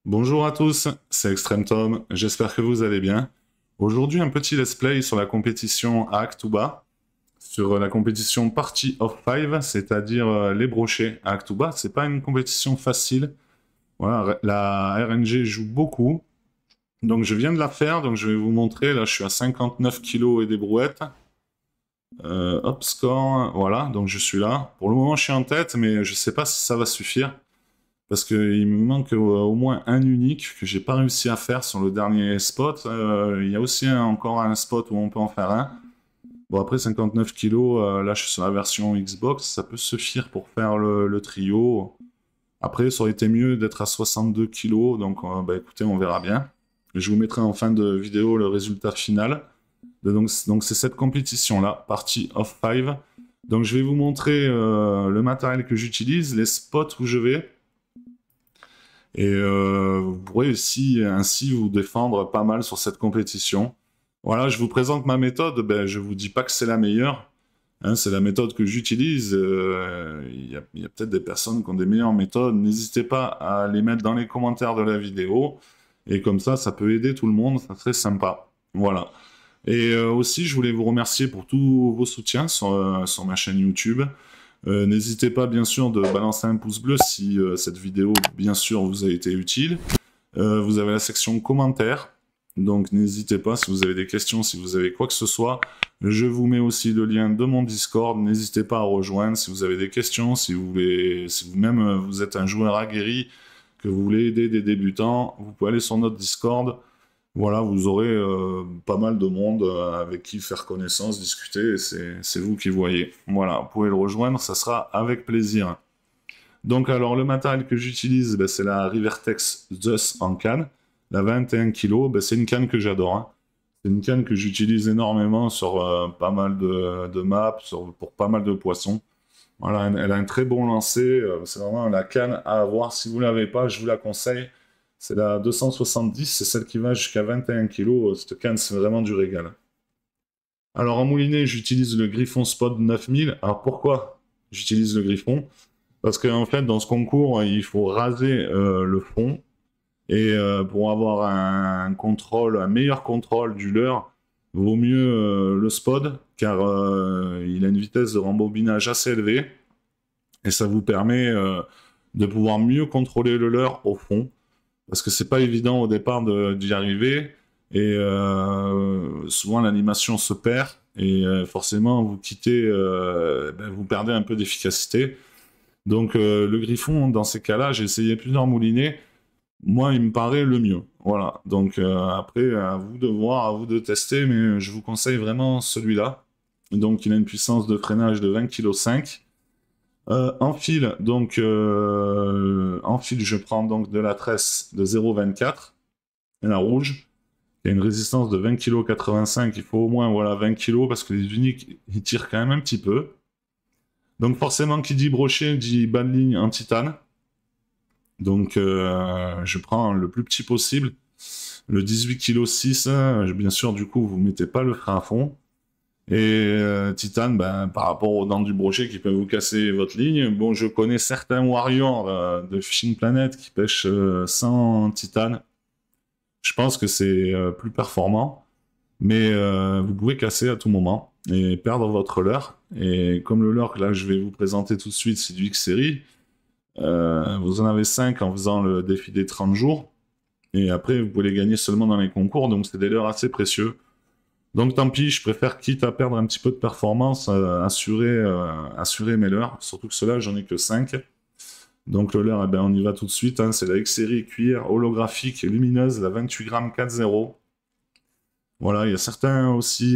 Bonjour à tous, c'est Extreme Tom, j'espère que vous allez bien. Aujourd'hui, un petit let's play sur la compétition à Aktuba, sur la compétition Party of Five, c'est-à-dire les brochets à Aktuba. C'est pas une compétition facile. Voilà, la RNG joue beaucoup, donc je viens de la faire, donc je vais vous montrer. Là, je suis à 59 kilos et des brouettes. Hop, score, voilà, donc je suis là. Pour le moment, je suis en tête, mais je sais pas si ça va suffire. Parce qu'il me manque au moins un unique que j'ai pas réussi à faire sur le dernier spot. Il y a aussi encore un spot où on peut en faire un. Bon, après 59 kilos, là je suis sur la version Xbox, ça peut suffire pour faire le trio. Après, ça aurait été mieux d'être à 62 kilos, donc bah, écoutez, on verra bien. Je vous mettrai en fin de vidéo le résultat final. Donc c'est cette compétition-là, Party of Five. Donc je vais vous montrer le matériel que j'utilise, les spots où je vais. Et vous pourrez aussi ainsi vous défendre pas mal sur cette compétition. Voilà, je vous présente ma méthode. Ben, je vous dis pas que c'est la meilleure. Hein, c'est la méthode que j'utilise. Il y a peut-être des personnes qui ont des meilleures méthodes. N'hésitez pas à les mettre dans les commentaires de la vidéo. Et comme ça peut aider tout le monde. Ça serait sympa. Voilà. Et aussi, je voulais vous remercier pour tous vos soutiens sur ma chaîne YouTube. N'hésitez pas, bien sûr, de balancer un pouce bleu si cette vidéo, bien sûr, vous a été utile. Vous avez la section commentaires. Donc, n'hésitez pas si vous avez des questions, si vous avez quoi que ce soit. Je vous mets aussi le lien de mon Discord. N'hésitez pas à rejoindre si vous avez des questions, si vous voulez, si vous-même vous êtes un joueur aguerri, que vous voulez aider des débutants, vous pouvez aller sur notre Discord. Voilà, vous aurez pas mal de monde avec qui faire connaissance, discuter, et c'est vous qui voyez. Voilà, vous pouvez le rejoindre, ça sera avec plaisir. Donc alors, le matériel que j'utilise, ben, c'est la Rivertex Zeus en canne, la 21 kg, ben, c'est une canne que j'adore. Hein. C'est une canne que j'utilise énormément sur pas mal de maps, pour pas mal de poissons. Voilà, elle a un très bon lancer, c'est vraiment la canne à avoir. Si vous ne l'avez pas, je vous la conseille. C'est la 270, c'est celle qui va jusqu'à 21 kg. Cette canne, c'est vraiment du régal. Alors en moulinet, j'utilise le Griffon Spot 9000. Alors pourquoi j'utilise le Griffon? Parce qu'en fait, dans ce concours, il faut raser le fond. Et pour avoir un contrôle, un meilleur contrôle du leurre, vaut mieux le Spot, car il a une vitesse de rembobinage assez élevée. Et ça vous permet de pouvoir mieux contrôler le leurre au fond. Parce que c'est pas évident au départ d'y arriver. Et souvent l'animation se perd. Et forcément, vous quittez, ben, vous perdez un peu d'efficacité. Donc le Griffon, dans ces cas-là, j'ai essayé plusieurs moulinets. Moi, il me paraît le mieux. Voilà. Donc après, à vous de voir, à vous de tester, mais je vous conseille vraiment celui-là. Donc il a une puissance de freinage de 20,5 kg. En fil, donc en fil, je prends donc de la tresse de 0,24 et la rouge. Il y a une résistance de 20,85 kg. Il faut au moins voilà 20 kg parce que les uniques ils tirent quand même un petit peu. Donc forcément, qui dit brochet dit bas de ligne en titane. Donc je prends le plus petit possible, le 18,6 kg. Bien sûr, du coup, vous mettez pas le frein à fond. Et Titane, ben, par rapport aux dents du brochet qui peuvent vous casser votre ligne, bon, je connais certains warriors de Fishing Planet qui pêchent sans Titane. Je pense que c'est plus performant, mais vous pouvez casser à tout moment et perdre votre leurre. Et comme le leurre que là je vais vous présenter tout de suite, c'est du X-Series, vous en avez 5 en faisant le défi des 30 jours. Et après, vous pouvez les gagner seulement dans les concours, donc c'est des leurres assez précieux. Donc tant pis, je préfère, quitte à perdre un petit peu de performance, assurer mes leurres. Surtout que ceux-là, j'en ai que 5. Donc le leurre, eh ben, on y va tout de suite. Hein. C'est la X-Series cuir holographique et lumineuse, la 28 grammes 4.0. Voilà, il y a certains aussi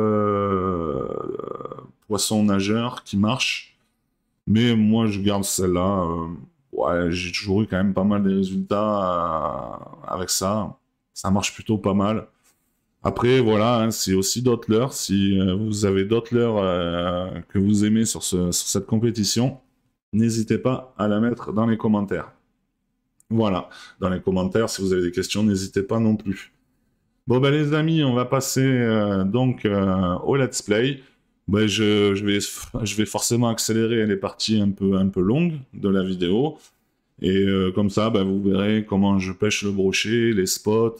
poissons nageurs qui marchent. Mais moi, je garde celle-là. Ouais, j'ai toujours eu quand même pas mal de résultats avec ça. Ça marche plutôt pas mal. Après, voilà, hein, c'est aussi d'autres leurres. Si vous avez d'autres leurres que vous aimez sur cette compétition, n'hésitez pas à la mettre dans les commentaires. Voilà, dans les commentaires, si vous avez des questions, n'hésitez pas non plus. Bon, ben les amis, on va passer donc au let's play. Ben, je vais forcément accélérer les parties un peu longues de la vidéo. Et comme ça, bah, vous verrez comment je pêche le brochet, les spots,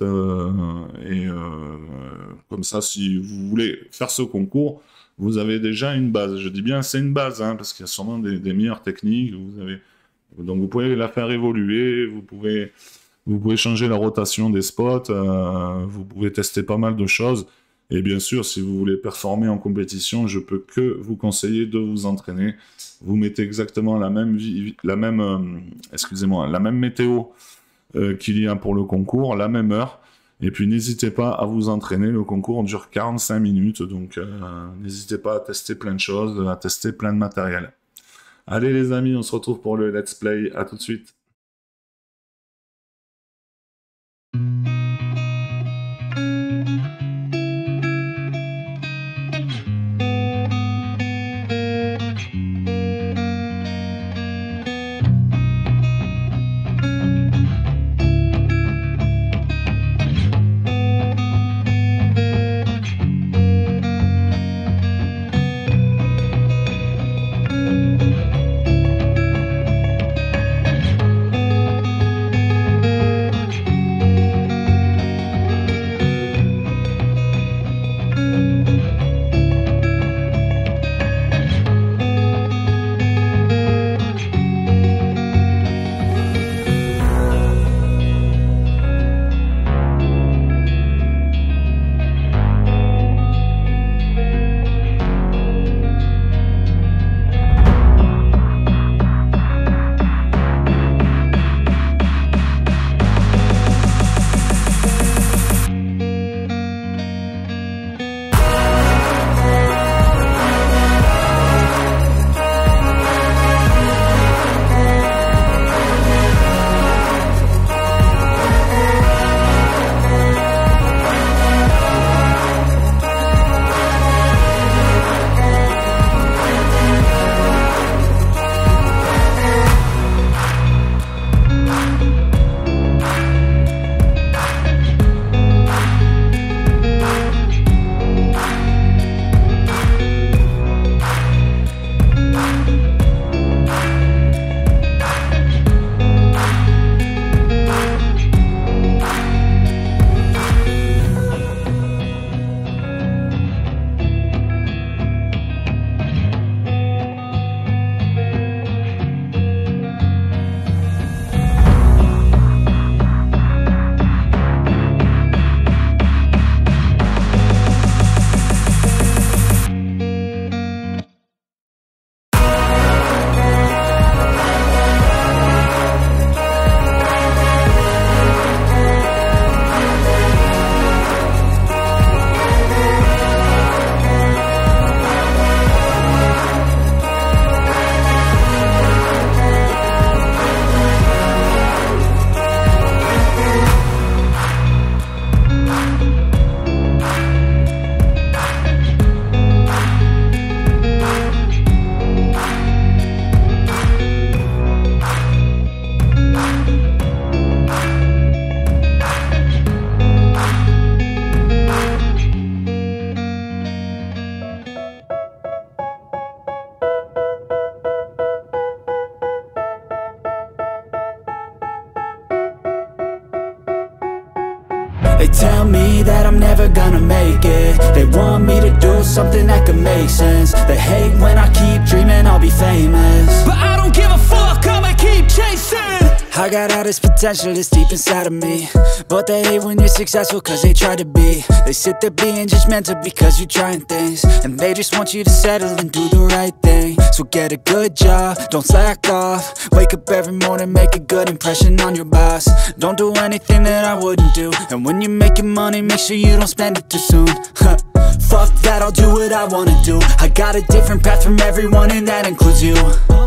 comme ça, si vous voulez faire ce concours, vous avez déjà une base. Je dis bien c'est une base, hein, parce qu'il y a sûrement des meilleures techniques. Donc vous pouvez la faire évoluer, vous pouvez changer la rotation des spots, vous pouvez tester pas mal de choses. Et bien sûr, si vous voulez performer en compétition, je peux que vous conseiller de vous entraîner. Vous mettez exactement la même météo qu'il y a pour le concours, la même heure. Et puis n'hésitez pas à vous entraîner. Le concours dure 45 minutes, donc n'hésitez pas à tester plein de choses, à tester plein de matériel. Allez les amis, on se retrouve pour le let's play. À tout de suite. They tell me that I'm never gonna make it. They want me to do something that could make sense. They hate when I keep dreaming I'll be famous, but I don't give a fuck, I'ma keep chasing. I got all this potential that's deep inside of me, but they hate when you're successful cause they try to be. They sit there being judgmental because you're trying things, and they just want you to settle and do the right thing. So get a good job, don't slack off. Wake up every morning, make a good impression on your boss. Don't do anything that I wouldn't do, and when you're making money, make sure you don't spend it too soon. Fuck that, I'll do what I wanna do. I got a different path from everyone and that includes you.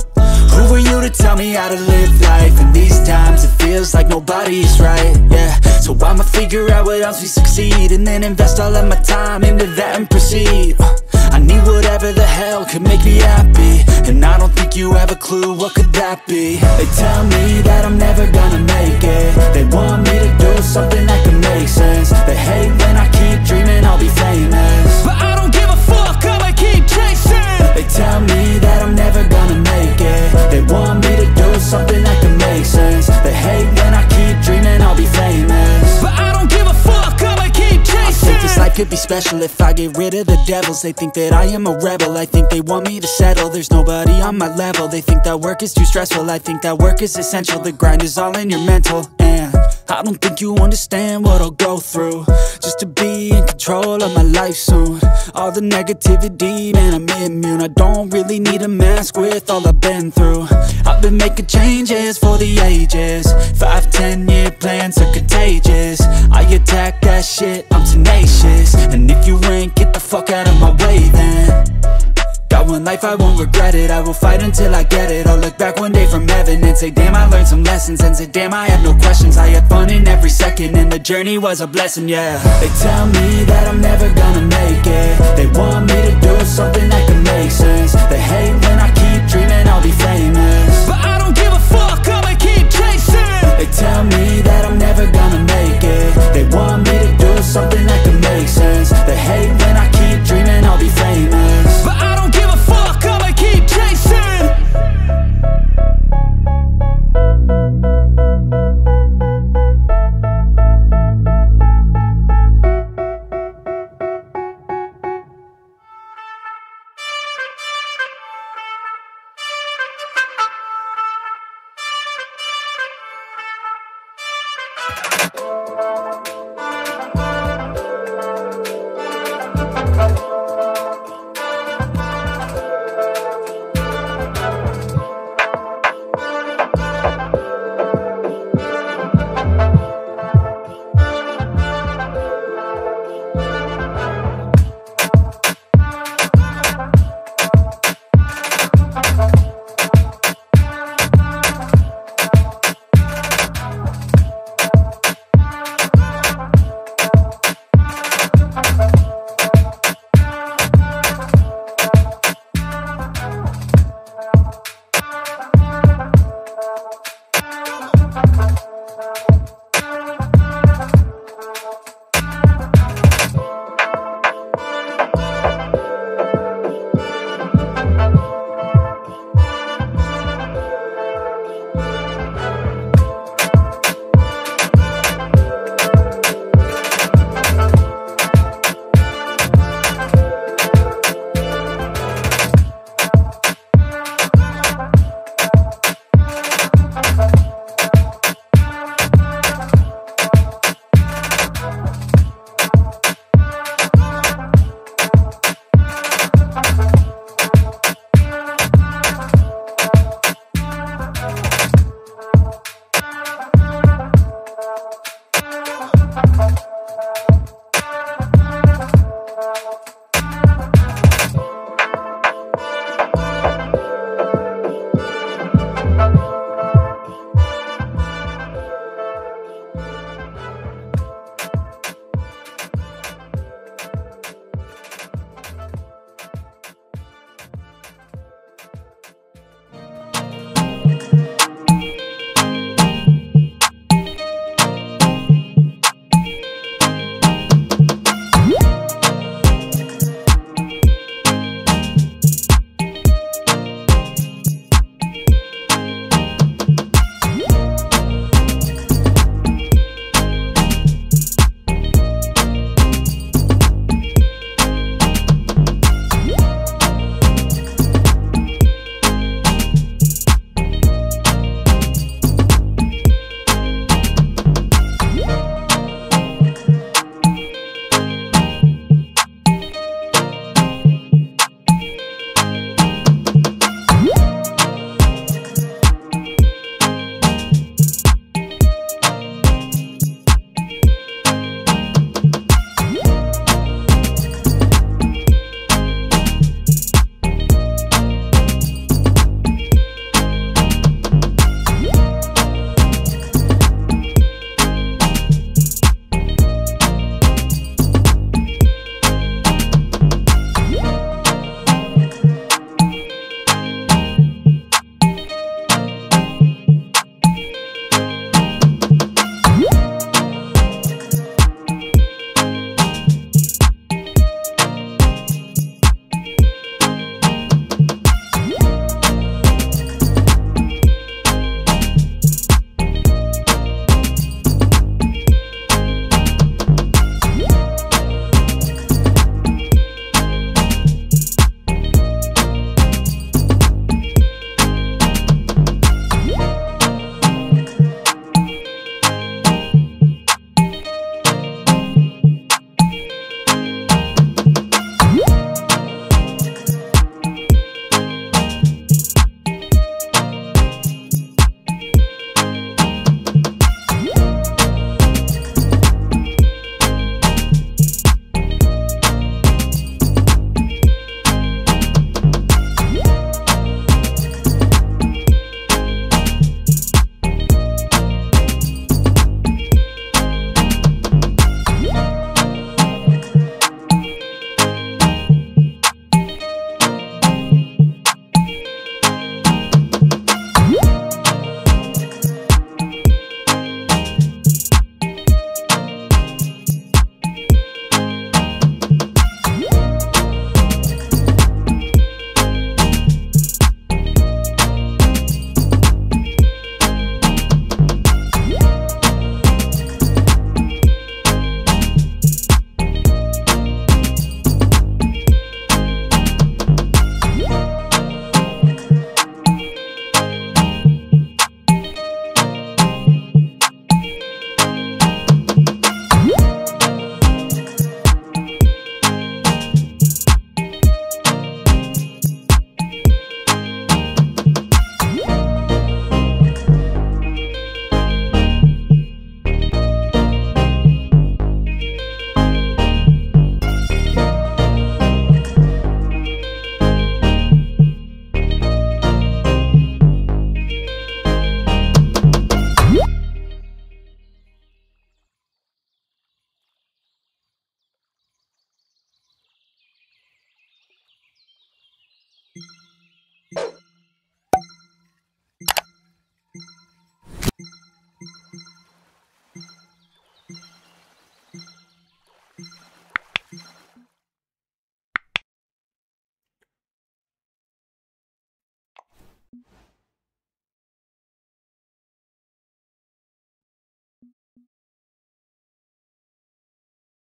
Who are you to tell me how to live life? In these times it feels like nobody's right, yeah. So I'ma figure out what else we succeed, and then invest all of my time into that and proceed. I need whatever the hell could make me happy, and I don't think you have a clue what could that be. They tell me that I'm never gonna make it. They want me to do something that could make sense. They hate when I keep dreaming I'll be famous, but I don't give a fuck, I'ma keep chasing. They tell me that I'm never gonna make it. They want me to do something that could make sense. could be special if I get rid of the devils. They think that I am a rebel, I think they want me to settle. There's nobody on my level, they think that work is too stressful. I think that work is essential, the grind is all in your mental. And I don't think you understand what I'll go through just to be in control of my life soon. All the negativity, man, I'm immune. I don't really need a mask with all I've been through. I've been making changes for the ages. 5-10 year plans are contagious. I attack that shit, I'm tenacious. And if you ain't, get the fuck out of my way then. Got one life, I won't regret it. I will fight until I get it. I'll look back one day from heaven and say, damn, I learned some lessons. And say, damn, I had no questions. I had fun in every second, and the journey was a blessing, yeah. They tell me that I'm never gonna make it. They want me to do something that can make sense. They hate when I keep dreaming I'll be famous.